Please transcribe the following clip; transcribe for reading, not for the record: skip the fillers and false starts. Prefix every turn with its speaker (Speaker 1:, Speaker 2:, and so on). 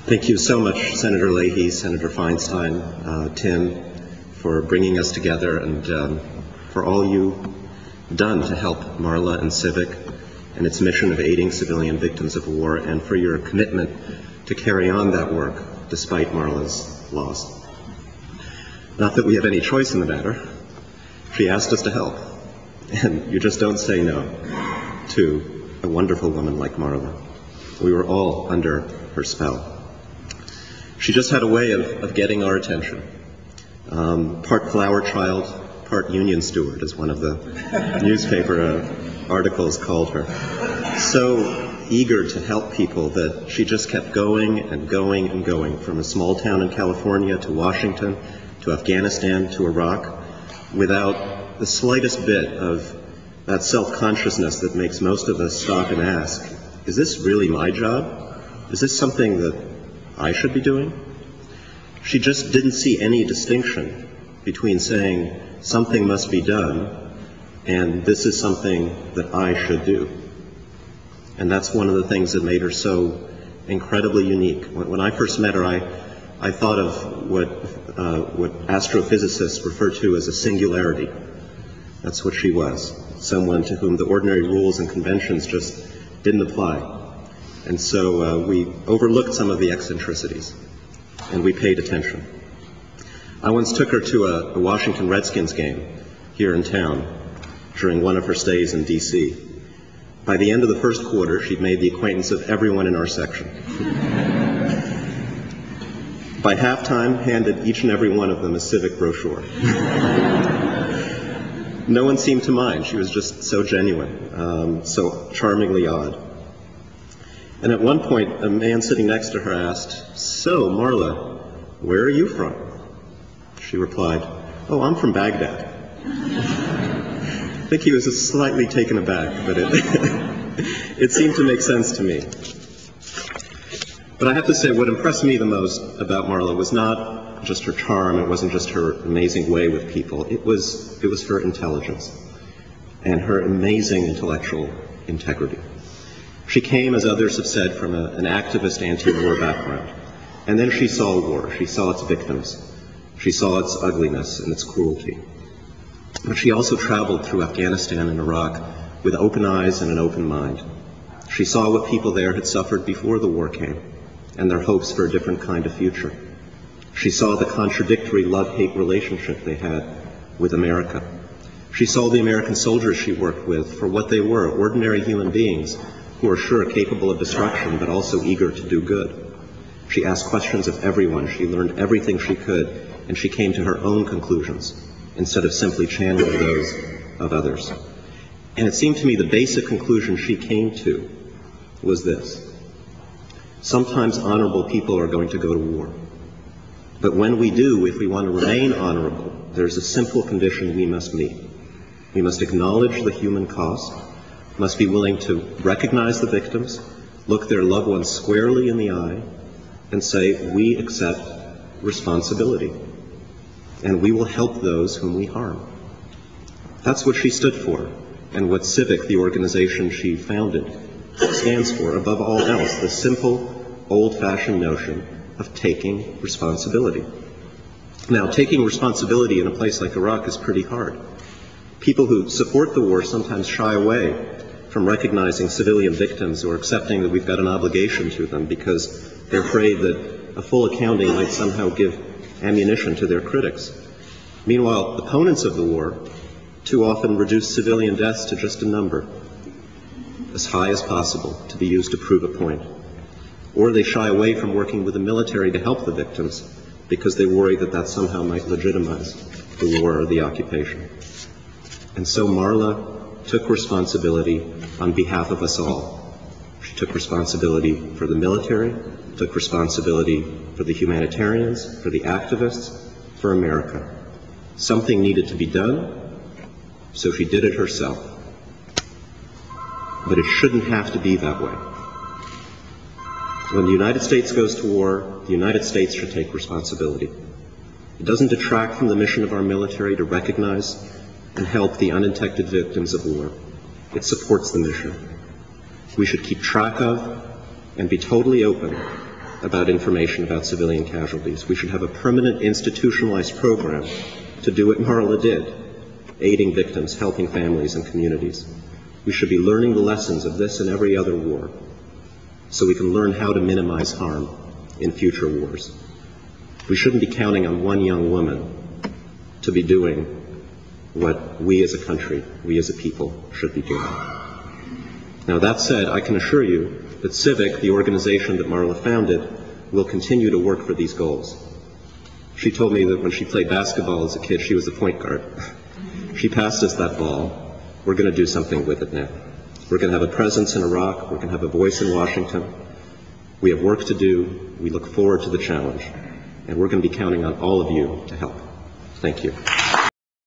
Speaker 1: Thank you so much, Senator Leahy, Senator Feinstein, Tim, for bringing us together and for all you've done to help Marla and Civic and its mission of aiding civilian victims of war, and for your commitment to carry on that work despite Marla's loss. Not that we have any choice in the matter. She asked us to help, and you just don't say no to a wonderful woman like Marla. We were all under her spell. She just had a way of getting our attention. Part flower child, part union steward, as one of the newspaper articles called her. So eager to help people that she just kept going and going and going, from a small town in California to Washington to Afghanistan to Iraq, without the slightest bit of that self-consciousness that makes most of us stop and ask, is this really my job? Is this something that I should be doing? She just didn't see any distinction between saying something must be done and this is something that I should do. And that's one of the things that made her so incredibly unique. When I first met her, I thought of what astrophysicists refer to as a singularity. That's what she was, someone to whom the ordinary rules and conventions just didn't apply. And so we overlooked some of the eccentricities, and we paid attention. I once took her to a Washington Redskins game here in town during one of her stays in D.C. By the end of the first quarter, she'd made the acquaintance of everyone in our section. By halftime, handed each and every one of them a Civic brochure. No one seemed to mind. She was just so genuine, so charmingly odd. And at one point, a man sitting next to her asked, "So, Marla, where are you from?" She replied, "Oh, I'm from Baghdad." I think he was slightly taken aback, but it seemed to make sense to me. But I have to say, what impressed me the most about Marla was not just her charm, it wasn't just her amazing way with people, it was her intelligence and her amazing intellectual integrity. She came, as others have said, from an activist anti-war background. And then she saw war. She saw its victims. She saw its ugliness and its cruelty. But she also traveled through Afghanistan and Iraq with open eyes and an open mind. She saw what people there had suffered before the war came and their hopes for a different kind of future. She saw the contradictory love-hate relationship they had with America. She saw the American soldiers she worked with for what they were, ordinary human beings who are sure capable of destruction, but also eager to do good. She asked questions of everyone. She learned everything she could, and she came to her own conclusions instead of simply channeling those of others. And it seemed to me the basic conclusion she came to was this: sometimes honorable people are going to go to war. But when we do, if we want to remain honorable, there's a simple condition we must meet. We must acknowledge the human cost, must be willing to recognize the victims, look their loved ones squarely in the eye, and say, we accept responsibility, and we will help those whom we harm. That's what she stood for, and what Civic, the organization she founded, stands for above all else, the simple, old-fashioned notion of taking responsibility. Now, taking responsibility in a place like Iraq is pretty hard. People who support the war sometimes shy away from recognizing civilian victims or accepting that we've got an obligation to them because they're afraid that a full accounting might somehow give ammunition to their critics. Meanwhile, opponents of the war too often reduce civilian deaths to just a number, as high as possible, to be used to prove a point. Or they shy away from working with the military to help the victims because they worry that that somehow might legitimize the war or the occupation. And so Marla took responsibility on behalf of us all. She took responsibility for the military, took responsibility for the humanitarians, for the activists, for America. Something needed to be done, so she did it herself. But it shouldn't have to be that way. When the United States goes to war, the United States should take responsibility. It doesn't detract from the mission of our military to recognize and help the undetected victims of war. It supports the mission. We should keep track of and be totally open about information about civilian casualties. We should have a permanent institutionalized program to do what Marla did, aiding victims, helping families and communities. We should be learning the lessons of this and every other war so we can learn how to minimize harm in future wars. We shouldn't be counting on one young woman to be doing what we as a country, we as a people, should be doing. Now, that said, I can assure you that Civic, the organization that Marla founded, will continue to work for these goals. She told me that when she played basketball as a kid, she was a point guard. She passed us that ball. We're going to do something with it now. We're going to have a presence in Iraq. We're going to have a voice in Washington. We have work to do. We look forward to the challenge. And we're going to be counting on all of you to help. Thank you.